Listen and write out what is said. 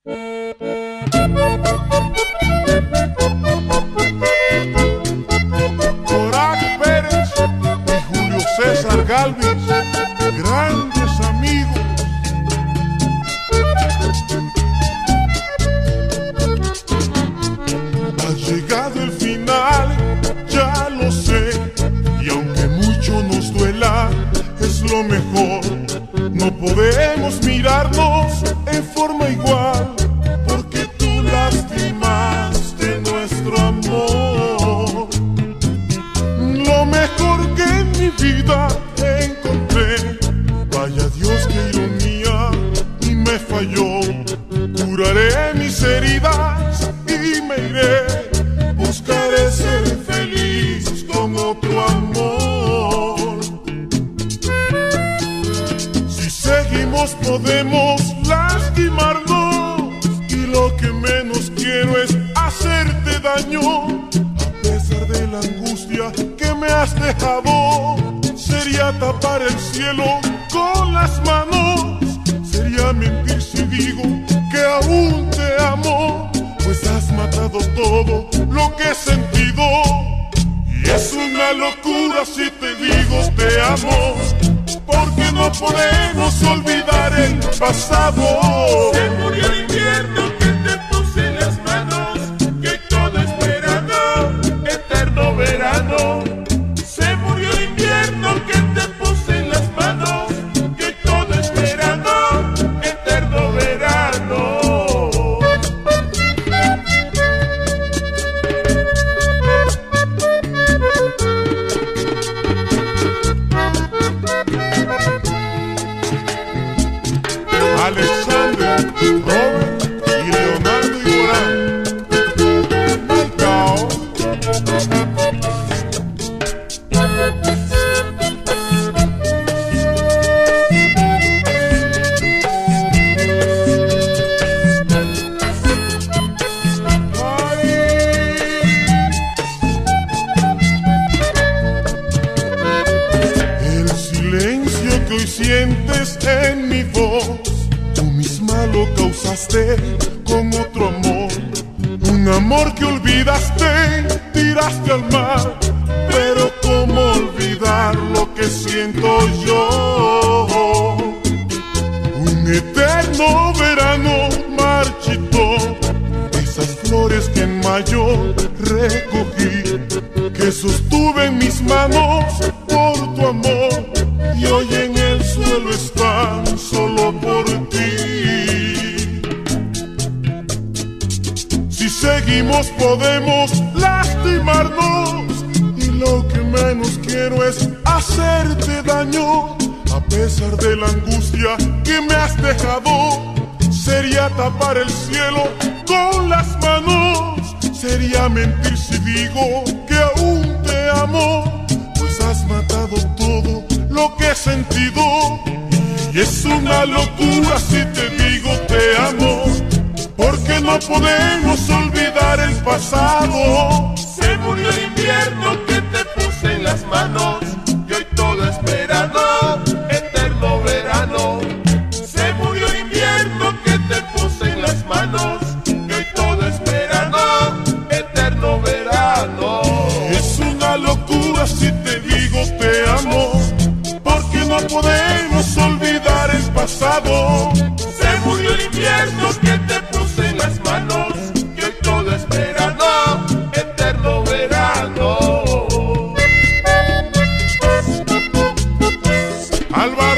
Coraje Pérez y Julio César Galvis, grandes amigos. Ha llegado el final, ya lo sé, y aunque mucho nos duela, es lo mejor. No podemos mirarnos en forma igual, porque tú lastimaste nuestro amor. Lo mejor que en mi vida encontré, vaya Dios qué ironía, y me falló. Curaré mis heridas y me iré, buscaré ser feliz con otro amor. Si seguimos podemos lastimarnos, y lo que menos quiero es hacerte daño. A pesar de la angustia que me has dejado, sería tapar el cielo con las manos. Sería mentir si digo que aún te amo, pues has matado todo lo que he sentido. Y es una locura si te digo te amo, porque no podemos olvidar el pasado. Se murió el invierno que te puse en las manos, que todo es verano, eterno verano. Se murió el invierno que te puse en las manos, que todo es verano, eterno verano. Alexander, Robert y Leonardo Igorán, Malcao. El silencio que hoy sientes en mi voz, tú misma lo causaste con otro amor. Un amor que olvidaste, tiraste al mar. Pero cómo olvidar lo que siento yo. Un eterno verano marchitó esas flores que en mayo recogí, que sostuve en mis manos por tu amor, y hoy en el suelo están solo por ti. Si seguimos podemos lastimarnos, y lo que menos quiero es hacerte daño. A pesar de la angustia que me has dejado, sería tapar el cielo con las manos. Sería mentir si digo que aún te amo, pues has matado todo lo que he sentido. Y es una locura si te digo te amo, porque no podemos olvidar el pasado. Se murió el invierno que te puse en las manos, y hoy todo es verano, eterno verano. Se murió el invierno que te puse en las manos, y hoy todo es verano, eterno verano. Es una locura si te digo te amo, porque no podemos olvidar el pasado. Se murió el invierno que te puse en las manos, y hoy todo es verano, eterno verano. Alba